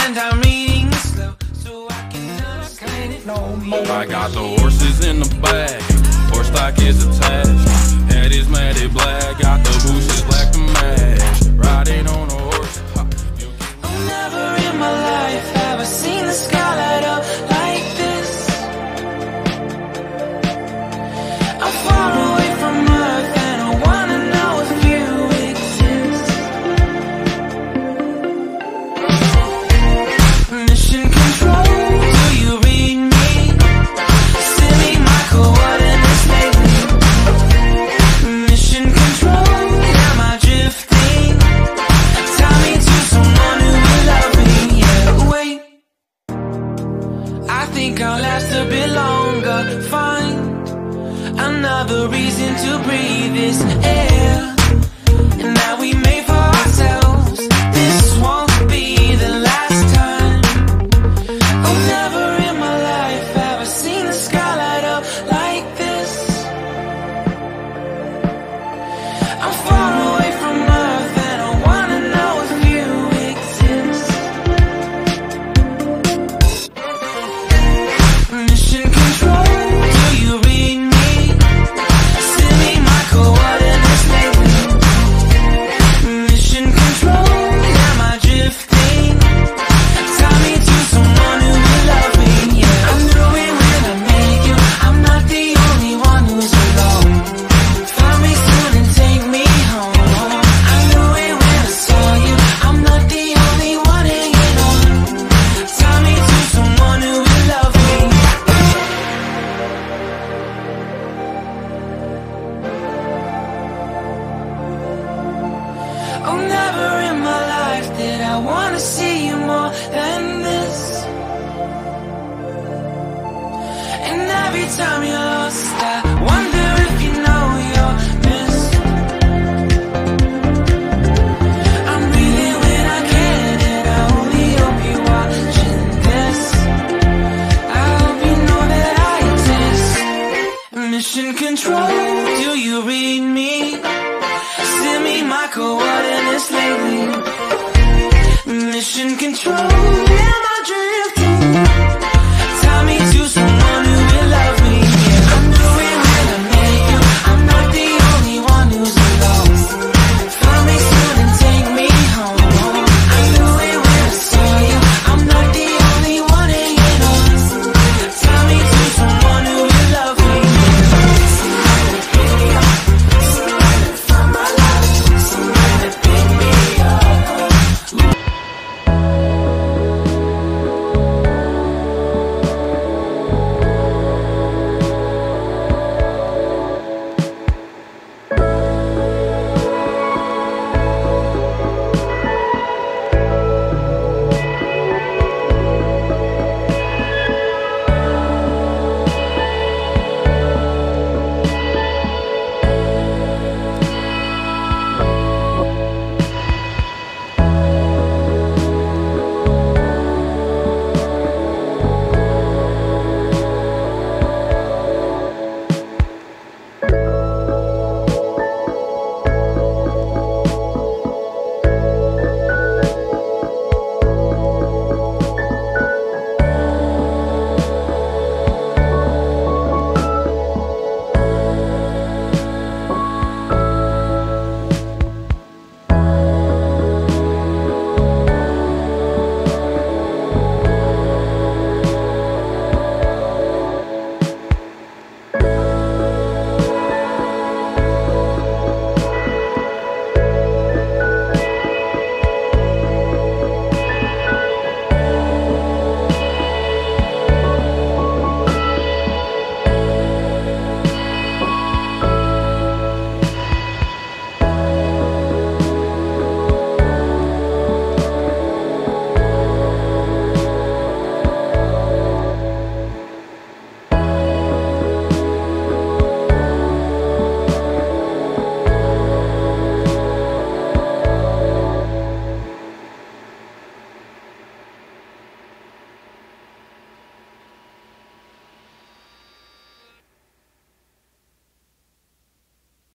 and I'm reading it slow so I can understand it no more. I got the horses in the back, horse stock is attached. Head is matted black, got the bushes black to match. Riding on a horse. Oh, never in my life have I seen the sky light up like this. I'm far away from Earth and I wanna know if you exist. Mission control, do you read me? Send me my coordinates lately. Mission control, am I drifting? Tie me to someone who will love me. Yeah, wait, I think I'll last a bit longer. Find another reason to breathe this air, and that we made for ourselves. This won't be the last time. Oh, never in my life have I seen the sky light up like this. I'm far away from Earth and I wanna know if you exist. Mission control, do you read me? Send me my coordinates lately. Mission control, am I drifting? Tie me to someone who will love me. Yeah, I knew it when I met you. I'm not the only one who's alone. Find me soon and take me home. I knew it when I saw you. I'm not the only one hanging on. Tie me to someone who will love me. Oh, never in my life did I wanna see you more than this. And every time you're lost, I wonder if you know you're missed. I'm breathing when I can, and I only hope you're watching this. I hope you know that I exist. Mission control, do you read me? Send me my coordinates lately. Mission control, am I dreaming?